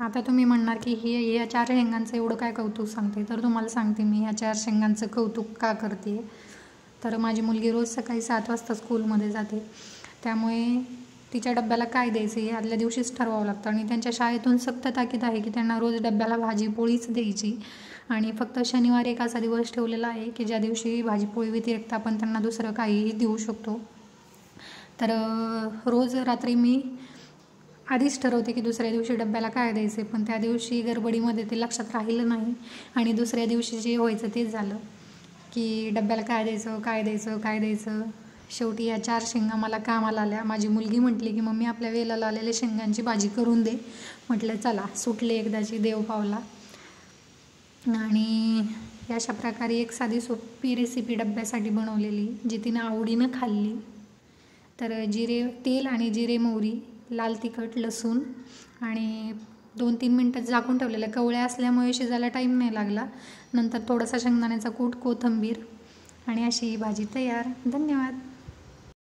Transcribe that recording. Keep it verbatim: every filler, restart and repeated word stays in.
आता तुम्ही म्हणणार की हे या चार शेंगांचं एवढं काय कौतुक सांगते, तर तुम्हाला सांगते मी ह्या चार शेंगांचं कौतुक का करते. तर माझी मुलगी रोज सकाळी सात वाजता स्कूलमध्ये जाते, त्यामुळे तिच्या डब्याला काय द्यायचं हे आदल्या दिवशीच ठरवावं लागतं. आणि त्यांच्या शाळेतून सक्त ताकीद आहे की त्यांना रोज डब्याला भाजी पोळीच द्यायची. आणि फक्त शनिवारी एक असा दिवस ठेवलेला आहे की ज्या दिवशी भाजीपोळी व्यतिरिक्त आपण त्यांना दुसरं काहीही देऊ शकतो. तर रोज रात्री मी आधीच ठरवते की दुसऱ्या दिवशी डब्याला काय द्यायचे, पण त्या दिवशी गडबडीमध्ये ते लक्षात राहिलं नाही आणि दुसऱ्या दिवशी जे व्हायचं तेच झालं की डब्याला काय द्यायचं काय द्यायचं काय द्यायचं. शेवटी या चार शेंगा मला कामाला आल्या. माझी मुलगी म्हटली की मम्मी आपल्या वेलाला आलेल्या शेंगांची भाजी करून दे. म्हटलं चला, सुटले एकदाची देव पावला. आणि अशा प्रकारे एक साधी सोपी रेसिपी डब्यासाठी बनवलेली जी तिनं आवडीनं खाल्ली. तर जिरे तेल आणि जिरे मोहरी, लाल तिखट, लसूण आणि दोन तीन मिनटं झाकून ठेवलेलं. कवळ्या असल्यामुळे शिजायला टाईम नाही लागला. नंतर थोडासा शेंगदाण्याचा कूट, कोथिंबीर आणि अशी ही भाजी तयार. धन्यवाद.